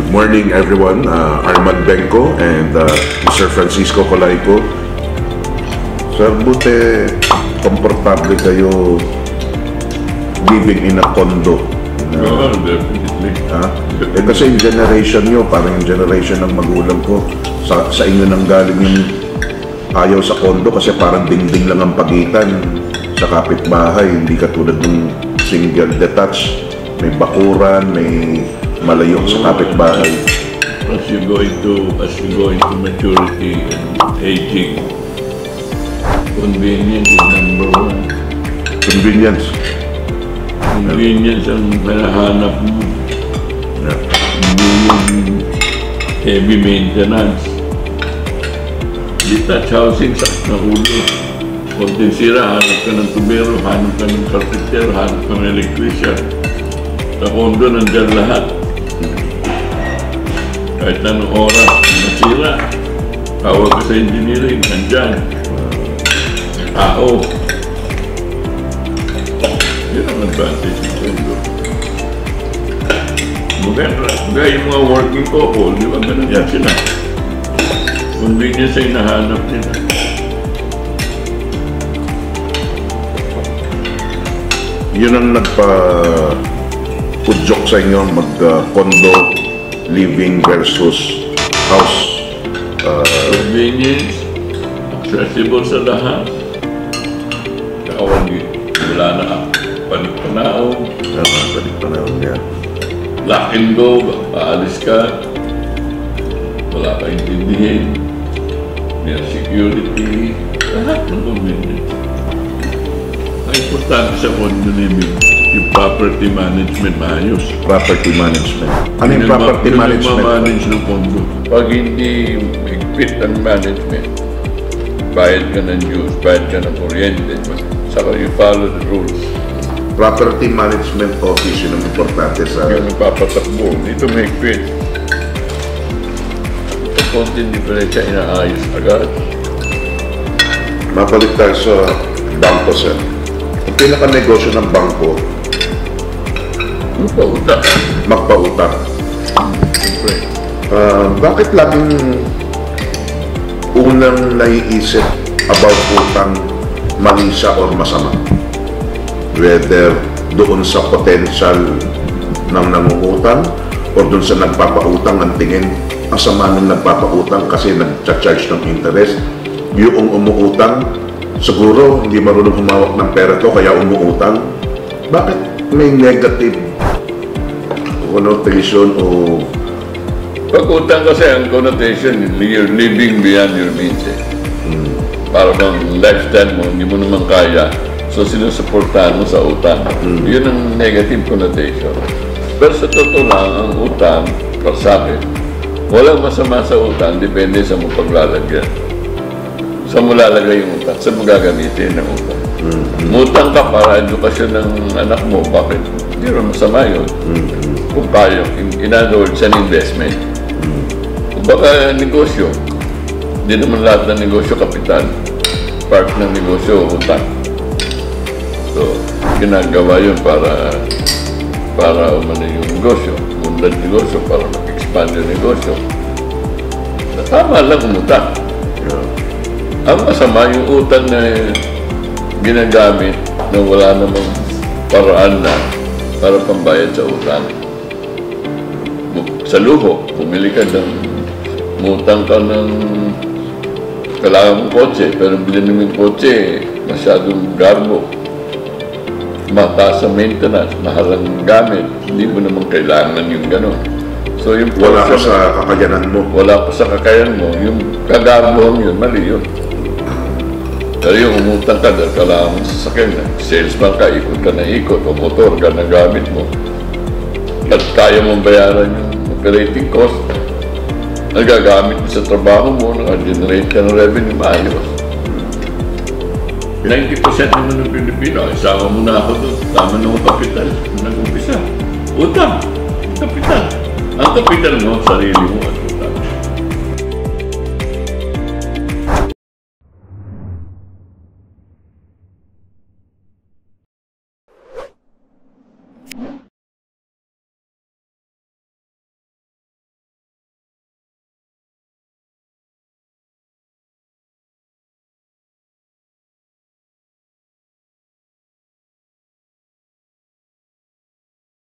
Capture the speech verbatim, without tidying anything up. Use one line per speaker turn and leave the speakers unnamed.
good morning everyone, uh, Armand Benko and uh, Mister Francisco Colayco. Sir, buti komportable kayo living in a condo.
Oo, uh, oh, definitely.
Ha? Eh, kasi yung generation nyo, parang yung generation ng magulang ko, sa, sa inyo nang galing yung ayaw sa condo kasi parang dingding lang ang pagitan sa kapitbahay, hindi katulad ng single detached, may bakuran, may malayo sa kapitbahay.
As you go into, as you go into maturity and aging, convenience is number one.
Convenience.
Convenience ang hinahanap mo.
Yeah.
Hindi yung heavy maintenance. Detached housing, sakit na ulo. Konting sira, hanap ka ng tubero, hanap ka ng carpenter, hanap ka ng electrician. Sa condo, nandyan lahat. Kahit anong oras, nasira. Tawag ka sa engineering, nandyan. Tao. Yun ang advantage ng condo. Maganda. Kaya yung mga working couple, di ba ganun yan sila? Convenience ay nahanap nila.
Yun ang nagpa-pudyok sa inyo, mag-condo uh, living versus house. Uh,
Convenience, accessible sa lahat. Kawag wala na panik-panao.
Ano, panik-panao niya.
Lock and go, paalis ka. Wala ka intindihin. May security. Lahat ng convenience. Ang importante sa condo living, yung property management maayos.
Property management. Ano yung property
yung
management?
Yung manage ng condo. Pag hindi higpit ang management, bayad ka ng dues, bayad ka ng kuryente, saka you follow the rules.
Property management office, yun ang importante sa...
Yung nagpapatakbo, dito may higpit. Sa konting diferensya, inaayos agad.
Mabalik tayo sa bangko, sir. Ang pinaka-negosyo ng bangko,
Magpautang.
magpautang.
Siyempre.
Uh, bakit laging unang naiisip about utang mali siya or masama? Whether doon sa potential ng nangungutang o doon sa nagpapautang ang tingin ang sama ng nagpapautang kasi nag-charge ng interest. Yung umuutang, siguro hindi marunong humawak ng pera to kaya umuutang. Bakit may negative connotation o...
Pag utang kasi ang connotation, you're living beyond your means eh.
Hmm.
Para bang lifestyle mo, hindi mo naman kaya. So sinusuportahan mo sa utang.
Hmm.
Yun ang negative connotation. Pero sa totoo lang, ang utang, para sa akin, walang masama sa utang, depende sa mo paglalagyan. Saan mo lalagay yung utang? Saan mo gagamitin ng utang?
Hmm.
Utang ka para edukasyon ng anak mo, bakit? Hindi rin masama yun.
Hmm.
Kung tayo, in, in other words, an investment.
Hmm.
Kung baka negosyo, hindi naman lahat ng negosyo kapital. Part ng negosyo, utang. So, ginagawa yun para para umano yung negosyo, mundan negosyo, para mag-expand yung negosyo. Tama lang umutang.
Yeah.
Ang masama yung utang na ginagamit na wala namang paraan na para pambayad sa utang. Sa luho, pumili ka ng mutang ka ng kailangan mong kotse, pero bilhin mo yung kotse, masyadong garbo. Mataas sa maintenance, mahalang gamit, hindi mo naman kailangan yung gano'n. So yung
Wala ka
portion
sa kakayanan mo.
wala pa sa kakayan mo, yung kagarbohan yun, mali yun. Pero yung umutang ka dahil kailangan mong sasakyan na, salesman ka, ikot ka na ikot, o motor ka na gamit mo. At kaya mong bayaran yung operating cost, nagagamit mo sa trabaho mo, nag-generate ka ng revenue, maayos. ninety percent naman ng Pilipino, isama mo na ako doon, tama na ang kapital, nag-umpisa. Utang, kapital. Ang kapital mo, sarili mo.